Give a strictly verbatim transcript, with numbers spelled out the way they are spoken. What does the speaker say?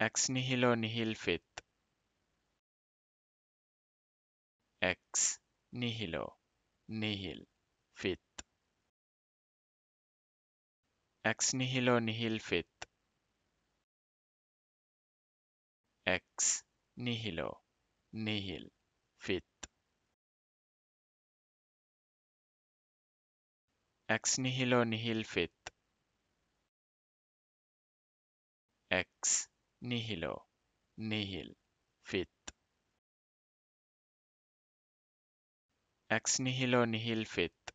Ex nihilo nihil fit. Ex nihilo nihil fit. Ex nihilo nihil fit. Ex nihilo nihil fit. Ex nihilo nihil fit. Ex nihilo nihil fit. Ex nihilo nihil fit.